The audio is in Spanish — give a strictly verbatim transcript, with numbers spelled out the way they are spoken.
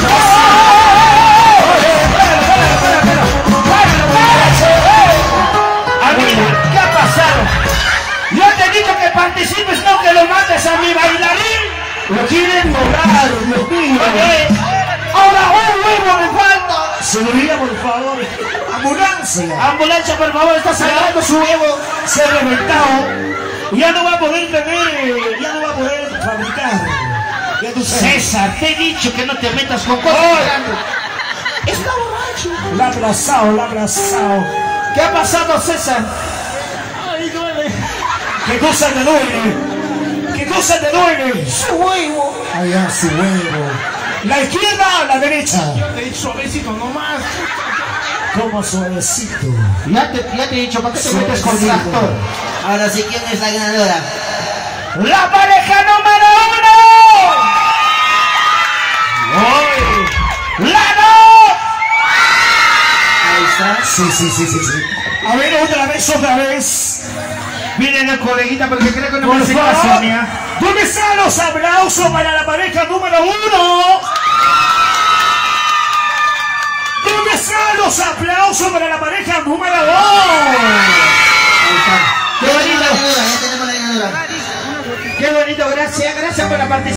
¿Qué ha pasado? Yo te he dicho que participes, no que lo mates a mi bailarín. Lo quieren lograr, Dios mío. Ahora un huevo me falta. Señoría, por favor. Ambulancia. Ambulancia, por favor, está sacando su huevo. Se ha reventado. Ya no va a poder tener, ya no va a poder fabricar. Ya tú sabes. César, te he dicho que no te metas con cosas grandes. Está borracho. La ha abrazado, la ha abrazado. ¿Qué ha pasado, César? Ay, duele. ¿Qué cosa te duele? ¿Qué cosa te duele? Su huevo. Allá, su huevo. ¿La izquierda o la derecha? Yo te he dicho suavecito nomás. Como suavecito. Ya te, ya te he dicho, ¿para qué te metes con tractor? Ahora sí, ¿quién es la ganadora? ¡La pareja número uno! ¡Hoy! ¡La dos! Ahí está. Sí, sí, sí, sí, sí. A ver, otra vez, otra vez. Miren el coleguita porque creo que no Por me hace favor, caso, mía. ¿dónde están los aplausos para la pareja número uno? ¿Dónde están los aplausos para la pareja número dos? Qué bonito, Ya tenemos la ganadora, ya tenemos la ganadora. qué bonito, gracias, gracias por la participación.